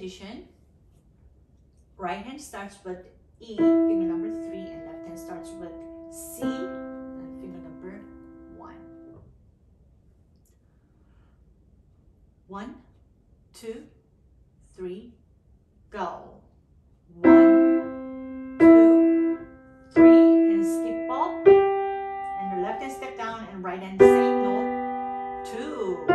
repetition. Right hand starts with E, finger number 3, and left hand starts with C, and finger number 1. 1, 2, 3, go. 1, 2, 3, and skip up. And the left hand step down and right hand same note. 2,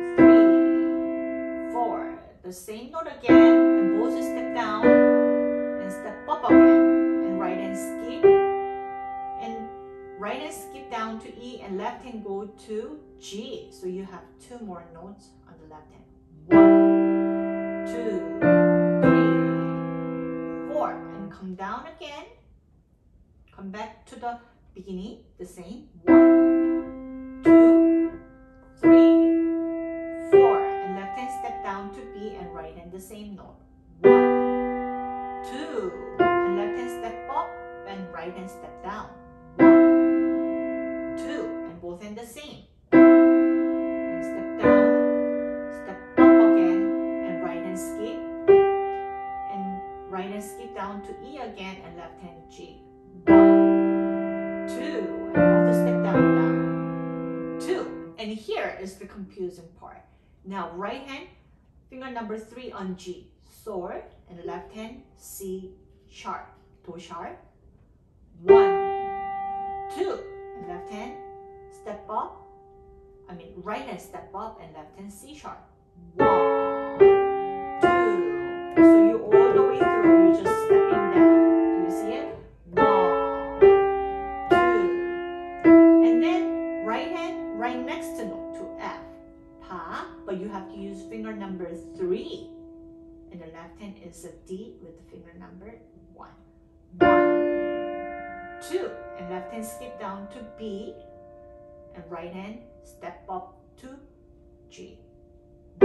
3, 4. The same note again, and both step down and step up again. And right hand skip. And right hand skip down to E and left hand go to G. So you have 2 more notes on the left hand. 1, 2, 3, 4. And come down again. Come back to the beginning, the same. 1, 2, 3, 4. And left hand step down to B and right hand the same note. 1, 2. And left hand step up and right hand step down. 1, 2. And both hand the same. And step down, step up again, and right hand skip. And right hand skip down to E again and left hand G. 1, 2, and both step down, down. 2. And here is the confusing part. Now right hand, finger number 3 on G, sword, and left hand C sharp, Do sharp. 1, 2, and left hand step up. Right hand step up and left hand C sharp. 1, 2. So you all the way through, you're just stepping down. Do you see it? 1, 2. And then right hand right next to note to F. Pa, but you have to use finger number 3. And the left hand is a D with the finger number 1. 1, 2. And left hand skip down to B. And right hand step up to G. 1,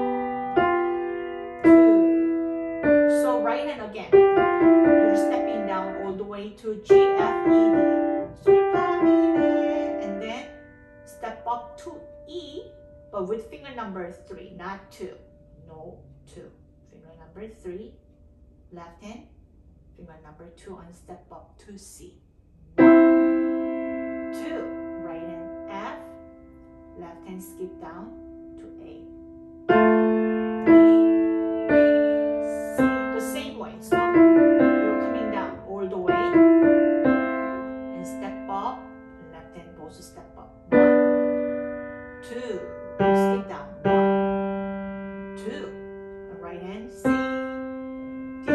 2. So right hand again. You're stepping down all the way to G, F, E, D. And then step up to E, but with finger number 3, not 2. No, 2. Finger number 3, left hand, finger number 2, and step up to C. 1, 2, right hand F, left hand skip down to A. B, C, the same way. So you're coming down all the way and step up, left hand both step up. 1, 2, skip down. 1, 2, and right hand C, D,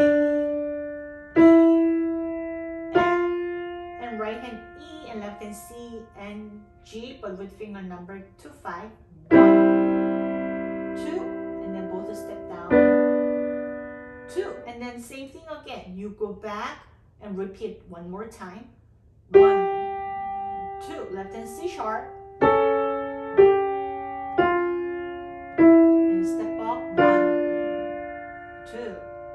E, F, and right hand E and left hand C and G, but with finger number 2, 5. 1, 2, and then both step down. 2, and then same thing again. You go back and repeat one more time. 1, 2, left hand C sharp. And step up. 1, 2.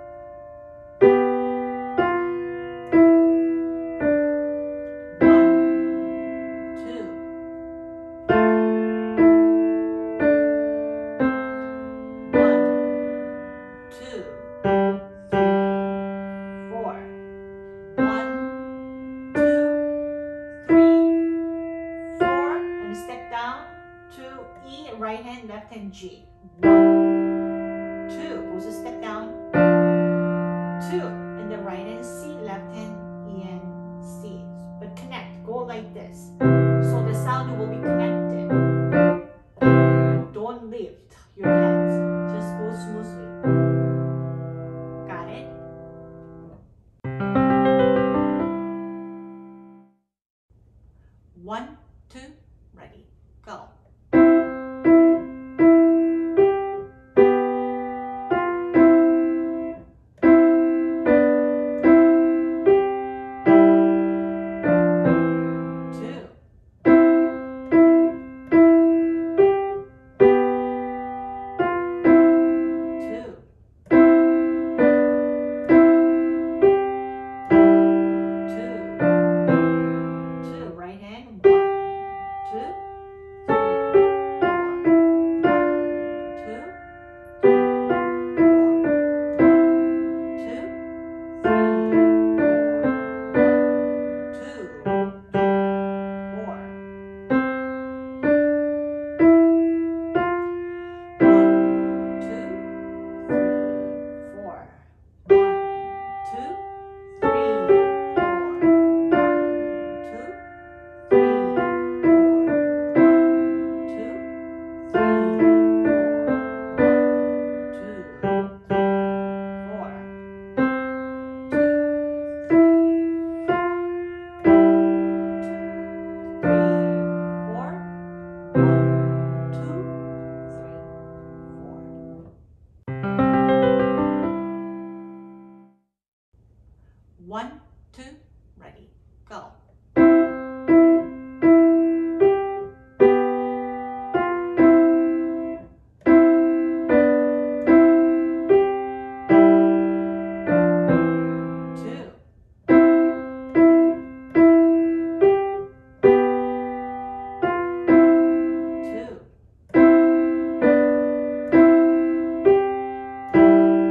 2, right hand, left hand G. 1, 2, both step down. 2, and then right hand C, left hand E and C. But connect, go like this. So the sound will be connected. Don't lift your hands, just go smoothly. Got it? One, two, ready, go. 1, 2, ready, go.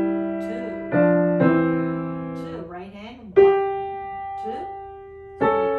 Right hand, 1, 2, 3,